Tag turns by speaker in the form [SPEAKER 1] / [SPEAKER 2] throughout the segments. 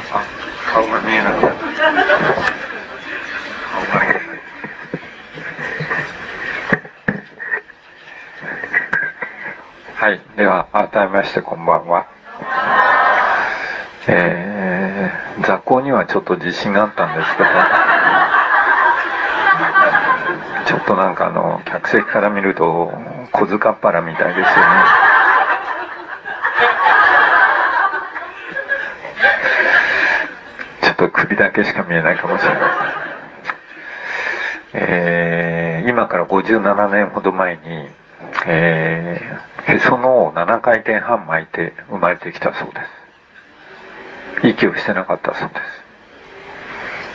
[SPEAKER 1] あ、顔が見えなくなった。顔が見えない。はい、では改めましてこんばんは。座高にはちょっと自信があったんですけど、ちょっとなんか客席から見ると小塚っ腹みたいですよね。ちょっと首だけしか見えないかもしれません。今から57年ほど前に、へその緒を7回転半巻いて生まれてきたそうです。息をしてなかったそうです。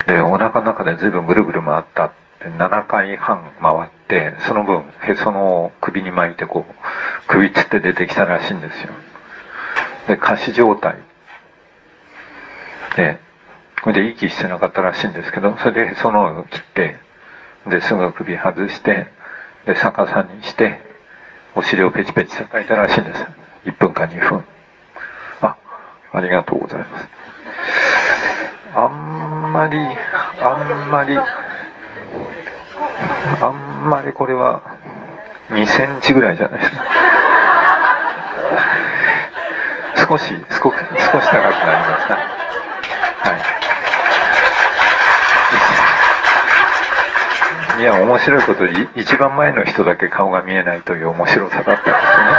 [SPEAKER 1] で、お腹の中で随分ぐるぐる回ったって7回半回って、その分へその緒を首に巻いてこう首つって出てきたらしいんですよ。で、仮死状態で、それで息してなかったらしいんですけど、それでへその緒を切って、ですぐ首外して、で逆さにしてお尻をペチペチ叩いたらしいんです。1分か2分。ありがとうございます。あんまりこれは2センチぐらいじゃないですか。少し高くなりました。はい。いや、面白いことで一番前の人だけ顔が見えないという面白さだったんですね。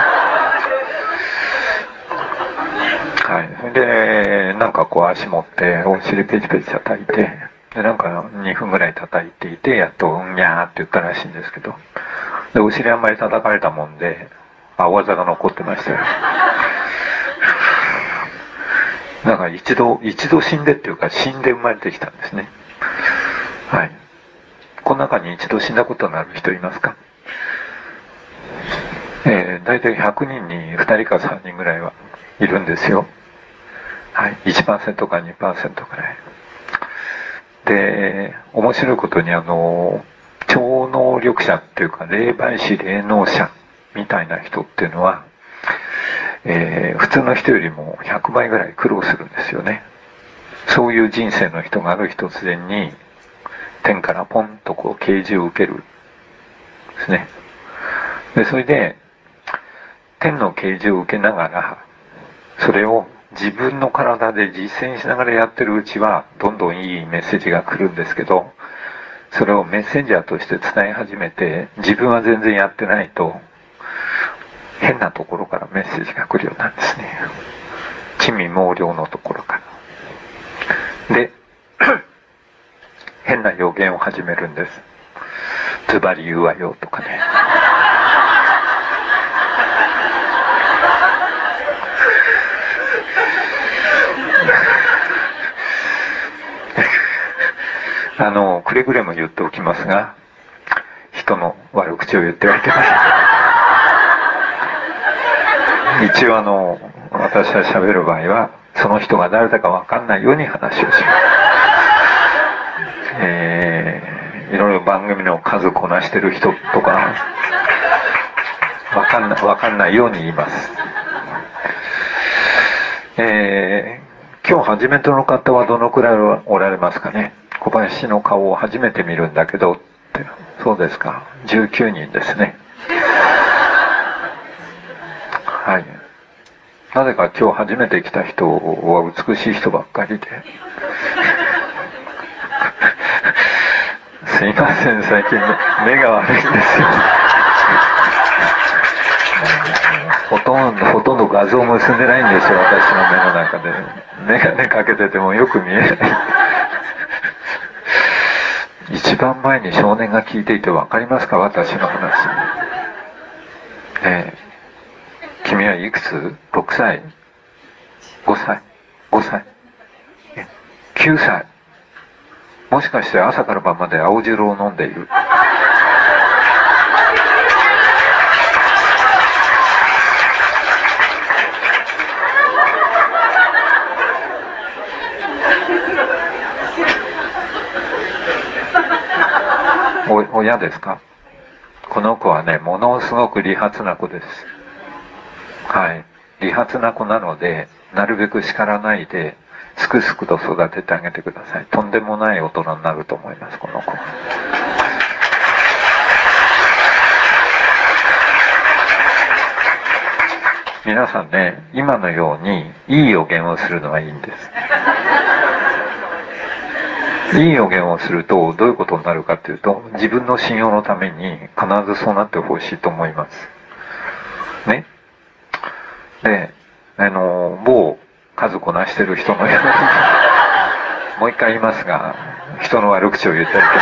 [SPEAKER 1] はい。それで、なんかこう足持ってお尻ペチペチ叩いて、で、なんか2分ぐらい叩いていて、やっとうんにゃーって言ったらしいんですけど、で、お尻あんまり叩かれたもんで、青あざが残ってましたよ。だから一度死んでっていうか、死んで生まれてきたんですね。はい。この中に一度死んだことのある人いますか？だいたい100人に2人か3人ぐらいはいるんですよ。はい。1% か 2% ぐらい。で、面白いことに超能力者っていうか、霊媒師、霊能者みたいな人っていうのは、普通の人よりも100倍ぐらい苦労するんですよね。そういう人生の人がある日突然に、天からポンとこう啓示を受けるんですね。で、それで、天の啓示を受けながら、それを自分の体で実践しながらやってるうちは、どんどんいいメッセージが来るんですけど、それをメッセンジャーとして伝え始めて、自分は全然やってないと、変なところからメッセージが来るようなんですね。地味猛量のところから。で、変な予言を始めるんです。ズバリ言うわよとかね。くれぐれも言っておきますが、人の悪口を言ってはいけません。一応私が喋る場合は、その人が誰だか分かんないように話をします。いろいろ番組の数こなしてる人とか、分かんないように言います。今日初めての方はどのくらいおられますかね。小林の顔を初めて見るんだけどって。そうですか。19人ですね。はい。なぜか今日初めて来た人は美しい人ばっかりで。すいません、最近目が悪いんですよ。ほとんど画像結んでないんですよ、私の目の中で。眼鏡かけててもよく見えない。一番前に少年が聞いていて分かりますか、私の話。君はいくつ ?6 歳 ?5 歳 ?5 歳 ?9 歳。もしかして朝から晩まで青汁を飲んでいる。親ですか？この子はね、ものすごく利発な子です。はい。利発な子なので、なるべく叱らないで、 すくすくと育ててあげてください。とんでもない大人になると思います、この子。皆さんね、今のようにいい予言をするのはいいんです。いい予言をするとどういうことになるかというと、自分の信用のために必ずそうなってほしいと思います。ね。で、某数こなしてる人のようにもう一回言いますが、人の悪口を言ったりと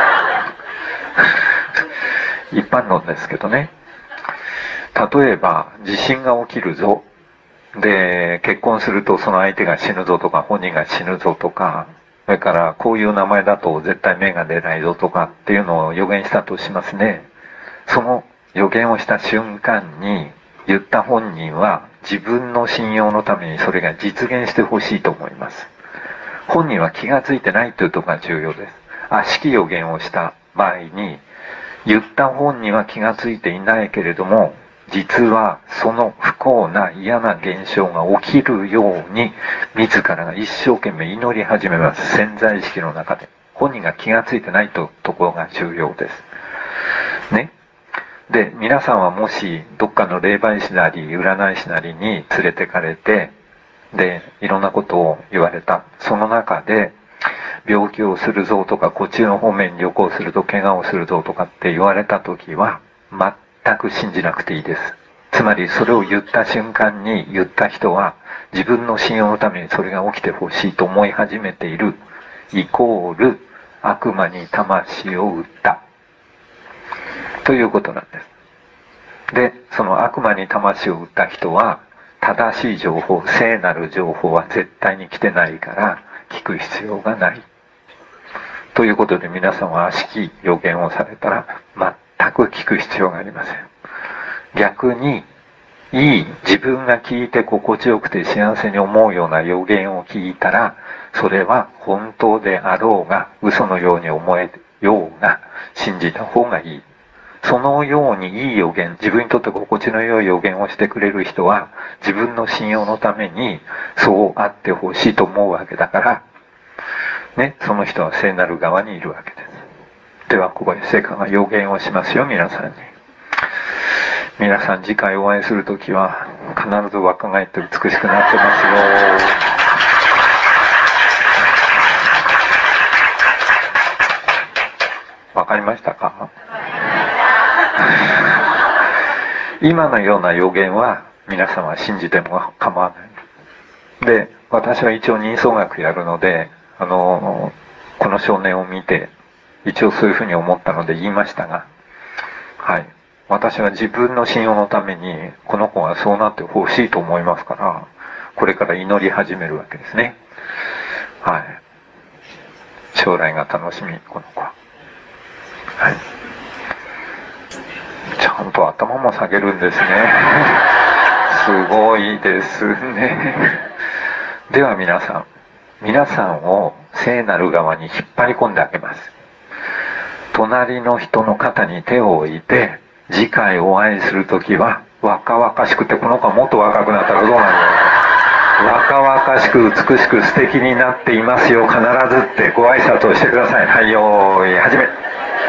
[SPEAKER 1] か一般論ですけどね。例えば地震が起きるぞ、で結婚するとその相手が死ぬぞとか、本人が死ぬぞとか、それからこういう名前だと絶対芽が出ないぞとかっていうのを予言したとしますね。その予言をした瞬間に言った本人は自分の信用のためにそれが実現してほしいと思います。本人は気がついてないというところが重要です。悪しき予言をした場合に、言った本人は気がついていないけれども、実はその不幸な嫌な現象が起きるように自らが一生懸命祈り始めます。潜在意識の中で。本人が気がついてないところが重要です。ね。で、皆さんはもしどっかの霊媒師なり占い師なりに連れてかれて、で、いろんなことを言われた。その中で、病気をするぞとか、こっちの方面に旅行すると怪我をするぞとかって言われたときは、全く信じなくていいです。つまりそれを言った瞬間に言った人は自分の信用のためにそれが起きてほしいと思い始めているイコール悪魔に魂を売ったということなんです。で、その悪魔に魂を売った人は正しい情報、聖なる情報は絶対に来てないから聞く必要がないということで、皆さんは悪しき予言をされたら全く聞く必要がありません。逆に自分が聞いて心地よくて幸せに思うような予言を聞いたら、それは本当であろうが嘘のように思えようが信じた方がいい。そのようにいい予言、自分にとって心地の良い予言をしてくれる人は自分の信用のためにそうあってほしいと思うわけだからね、その人は聖なる側にいるわけです。では小林聖華が予言をしますよ、皆さんに。皆さん次回お会いするときは必ず若返って美しくなってますよ。わかりましたか？今のような予言は皆様は信じても構わない。で、私は一応人相学やるので、この少年を見て一応そういうふうに思ったので言いましたが、はい。私は自分の信用のためにこの子がそうなってほしいと思いますから、これから祈り始めるわけですね。はい。将来が楽しみ、この子は。はい。ちゃんと頭も下げるんですね。すごいですね。では皆さんを聖なる側に引っ張り込んであげます。隣の人の肩に手を置いて、次回お会いするときは若々しくて、この子はもっと若くなったらどうなるの？若々しく美しく素敵になっていますよ、必ずってご挨拶をしてください。はい、よーい、始め。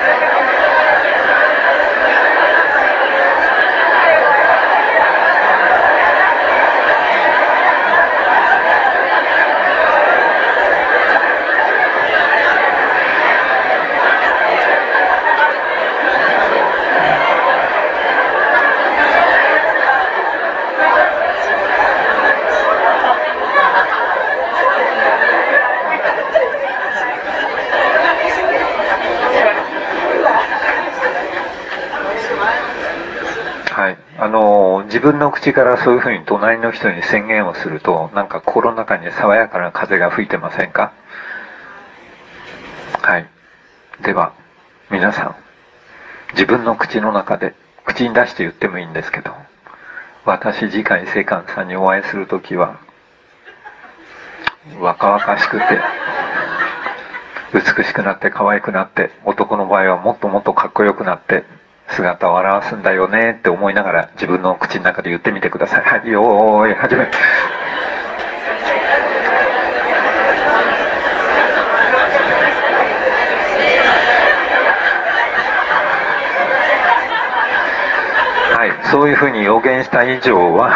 [SPEAKER 1] 自分の口からそういうふうに隣の人に宣言をすると、なんか心の中に爽やかな風が吹いてませんか？はい。では、皆さん、自分の口の中で、口に出して言ってもいいんですけど、私次回聖寛さんにお会いするときは、若々しくて、美しくなって可愛くなって、男の場合はもっともっとかっこよくなって、姿を現すんだよねって思いながら自分の口の中で言ってみてください。はい、よーい、始め。 そういうふうに予言した以上は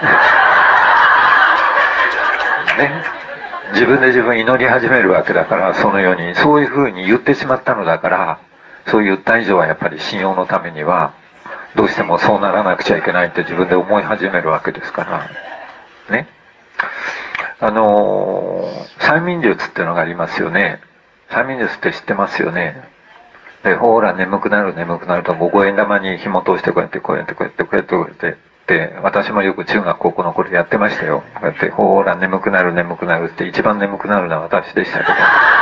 [SPEAKER 1] ね、自分で自分祈り始めるわけだから、そのようにそういうふうに言ってしまったのだから、そう言った以上はやっぱり信用のためにはどうしてもそうならなくちゃいけないって自分で思い始めるわけですからね。催眠術っていうのがありますよね。催眠術って知ってますよね。で、ほら眠くなると五円玉に紐通してこうやってって私もよく中学高校の頃やってましたよ。こうやってほら眠くなるって一番眠くなるのは私でしたけど、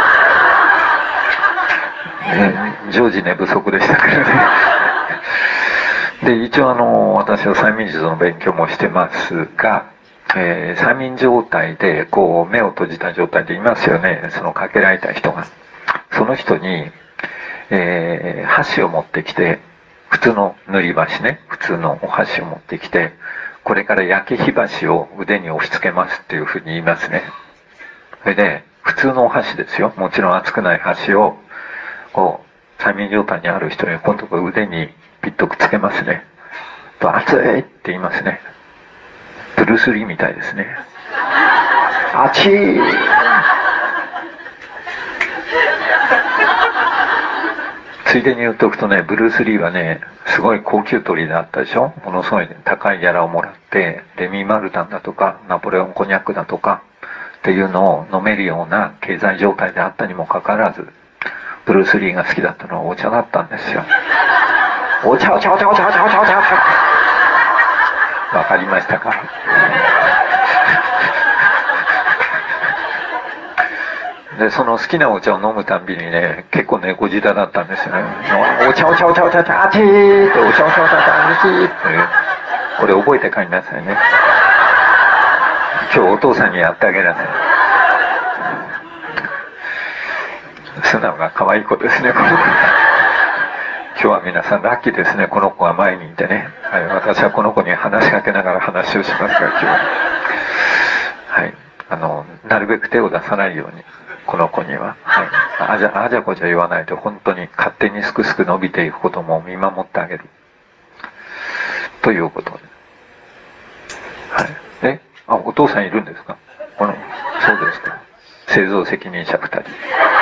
[SPEAKER 1] 常時寝不足でしたからね。で、一応私は催眠術の勉強もしてますが、催眠状態でこう目を閉じた状態でいますよね、そのかけられた人が。その人に、箸を持ってきて、普通の塗り箸ね、普通のお箸を持ってきて、これから焼き火箸を腕に押し付けますっていうふうに言いますね。それで普通のお箸ですよ、もちろん熱くない箸をこう催眠状態にある人に今度は腕にピッとくっつけますね。と熱いって言いますね。ブルース・リーみたいですね。熱い。ついでに言っとくとね、ブルース・リーはね、すごい高級鳥であったでしょ。ものすごい高いギャラをもらって、レミ・マルタンだとかナポレオンコニャックだとかっていうのを飲めるような経済状態であったにもかかわらず、ブルース・リーが好きだったのはお茶だったんですよ。お茶。わかりましたか？で、その好きなお茶を飲むたんびにね、結構猫舌だったんですよね。お茶、あちーって、お茶、あちーって。これ覚えて帰りなさいね。今日お父さんにやってあげなさい。素直が可愛い子ですね、この子。今日は皆さんラッキーですね、この子が前にいてね。はい、私はこの子に話しかけながら話をしますが、今日は。はい。なるべく手を出さないように。この子には、はい、あじゃこじゃ言わないと本当に勝手にすくすく伸びていくことも見守ってあげるということで、はい、お父さんいるんですか？そうですか。製造責任者2人。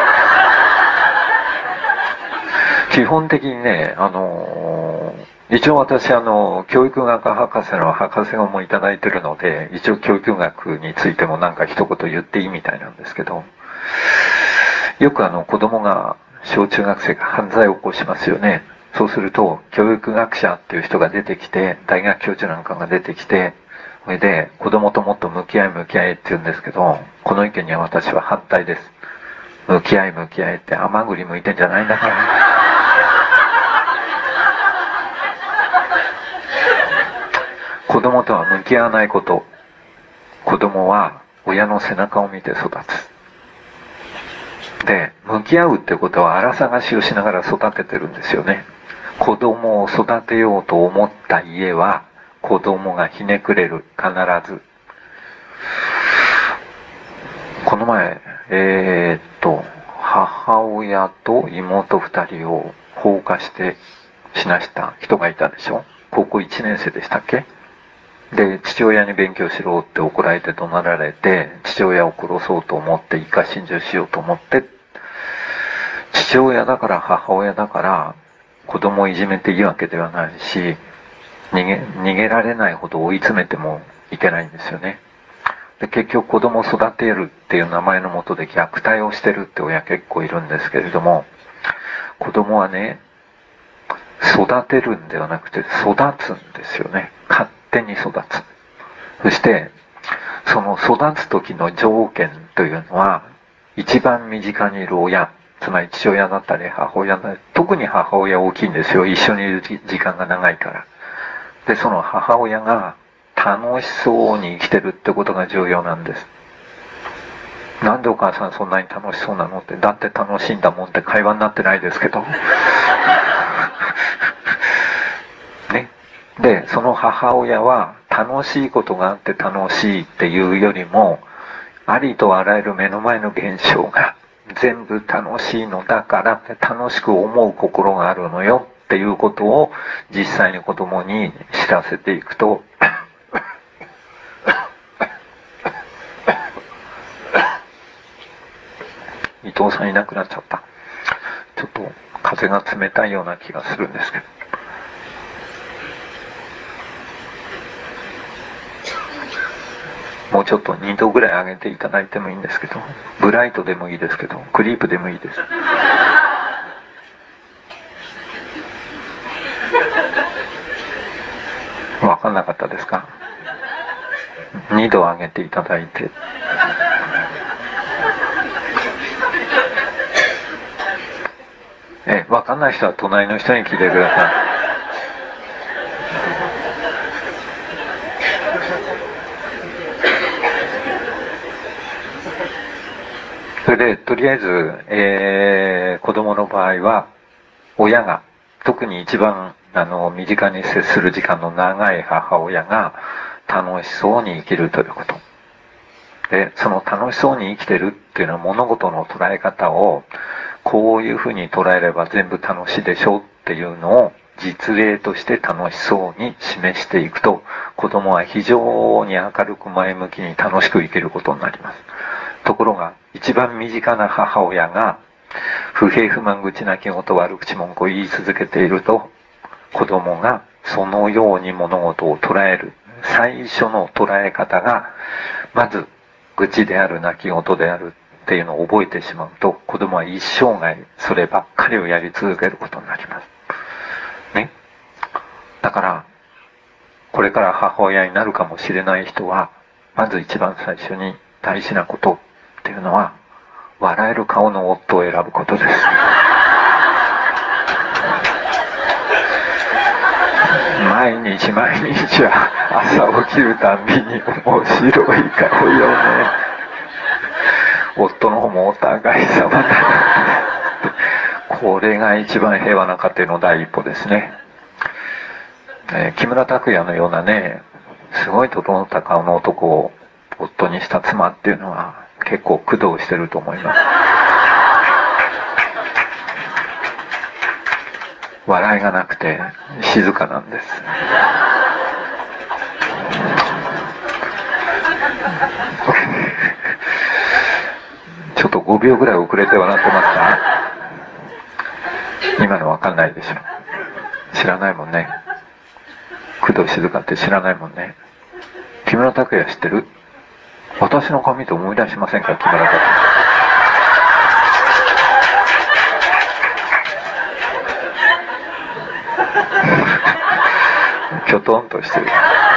[SPEAKER 1] 基本的にね、一応私教育学博士の博士号もいただいてるので、一応教育学についてもなんか一言言っていいみたいなんですけど、よく子供が、小中学生が犯罪を起こしますよね。そうすると教育学者っていう人が出てきて、大学教授なんかが出てきて、それで子供ともっと向き合えって言うんですけど、この意見には私は反対です。向き合えって甘栗向いてんじゃないんだから。子供とは向き合わないこと。子供は親の背中を見て育つ。で、向き合うってことは荒探しをしながら育ててるんですよね。子供を育てようと思った家は子供がひねくれる、必ず。この前母親と妹2人を放火して死なした人がいたでしょ。高校1年生でしたっけ。で、父親に勉強しろって怒られて怒鳴られて、父親を殺そうと思って一家心中しようと思って、父親だから母親だから子供をいじめていいわけではないし、逃げられないほど追い詰めてもいけないんですよね。で、結局子供を育てるっていう名前のもとで虐待をしてるって親結構いるんですけれども、子供はね、育てるんではなくて育つんですよね。勝手に育つ。そしてその育つ時の条件というのは、一番身近にいる親、つまり父親だったり母親だったり、特に母親大きいんですよ。一緒にいる時間が長いから。で、その母親が楽しそうに生きてるってことが重要なんです。なんでお母さんそんなに楽しそうなのって、だって楽しいんだもんって会話になってないですけどね。で、その母親は楽しいことがあって楽しいっていうよりも、ありとあらゆる目の前の現象が全部楽しいのだからって楽しく思う心があるのよっていうことを実際に子供に知らせていくと伊藤さんいなくなっちゃった。ちょっと風が冷たいような気がするんですけど。もうちょっと2度ぐらい上げていただいてもいいんですけど、ブライトでもいいですけど、クリープでもいいです。分かんなかったですか？2度上げていただいて。分かんない人は隣の人に聞いてください。それでとりあえず、子供の場合は親が、特に一番身近に接する時間の長い母親が楽しそうに生きるということ。で、その楽しそうに生きてるっていうのは物事の捉え方をこういうふうに捉えれば全部楽しいでしょうっていうのを実例として楽しそうに示していくと、子供は非常に明るく前向きに楽しく生きることになります。ところが一番身近な母親が不平不満口泣き言悪口文句を言い続けていると、子供がそのように物事を捉える最初の捉え方がまず愚痴である泣き言であるっていうのを覚えてしまうと、子供は一生涯そればっかりをやり続けることになりますね。だからこれから母親になるかもしれない人は、まず一番最初に大事なことっていうのは、笑える顔の夫を選ぶことです。毎日は朝起きるたびに面白い顔よね。夫の方もお互い様だ。これが一番平和な家庭の第一歩ですね。木村拓哉のようなね、すごい整った顔の男を夫にした妻っていうのは結構苦労してると思います。笑いがなくて静かなんです。ちょっと5秒ぐらい遅れて笑ってますか？今のわかんないでしょ。知らないもんね。工藤静香って知らないもんね。木村拓哉知ってる？私の髪と思い出しませんか？木村拓哉。きょとんとしてる。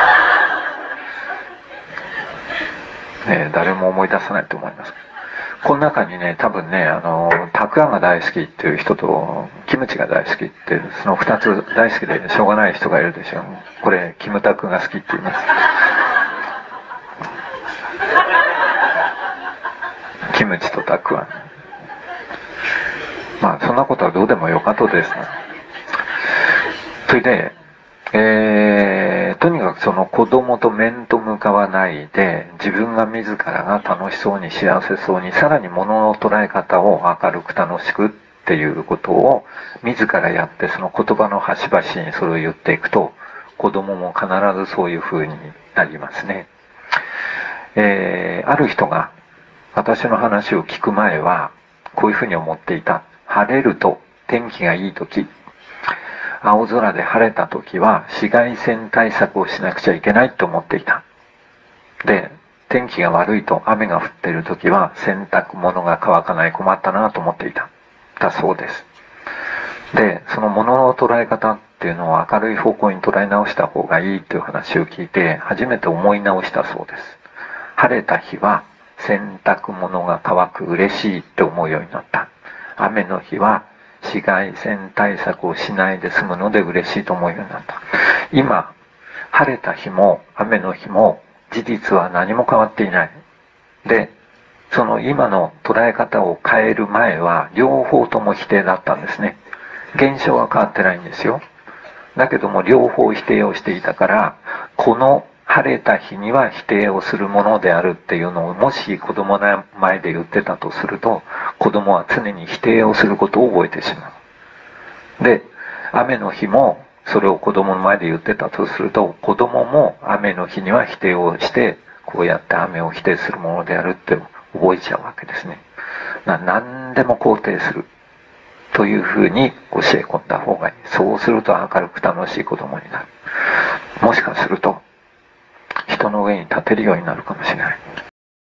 [SPEAKER 1] 誰も思い出さないと思います。この中にね、多分ね、たくあんが大好きっていう人とキムチが大好きっていう、その2つ大好きでしょうがない人がいるでしょう。これキムタクが好きって言います。キムチとたくあん。まあそんなことはどうでもよかとですね。それでとにかくその子供と面と向かわないで、自分が自らが楽しそうに幸せそうに、さらに物の捉え方を明るく楽しくっていうことを自らやって、その言葉の端々にそれを言っていくと、子供も必ずそういう風になりますね。ある人が私の話を聞く前はこういう風に思っていた。晴れると天気がいい時、青空で晴れた時は紫外線対策をしなくちゃいけないと思っていた。で、天気が悪いと雨が降っている時は洗濯物が乾かない、困ったなと思っていた。だそうです。で、その物の捉え方っていうのを明るい方向に捉え直した方がいいという話を聞いて初めて思い直したそうです。晴れた日は洗濯物が乾く、嬉しいって思うようになった。雨の日は紫外線対策をしないで済むので嬉しいと思うようになった。今、晴れた日も雨の日も事実は何も変わっていない。で、その今の捉え方を変える前は両方とも否定だったんですね。現象は変わってないんですよ。だけども両方否定をしていたから、この晴れた日には否定をするものであるっていうのをもし子供の前で言ってたとすると、子供は常に否定をすることを覚えてしまう。で、 雨の日もそれを子供の前で言ってたとすると、子供も雨の日には否定をして、こうやって雨を否定するものであるって覚えちゃうわけですね。何でも肯定するというふうに教え込んだ方がいい。そうすると明るく楽しい子供になる。もしかすると人の上に立てるようになるかもしれない。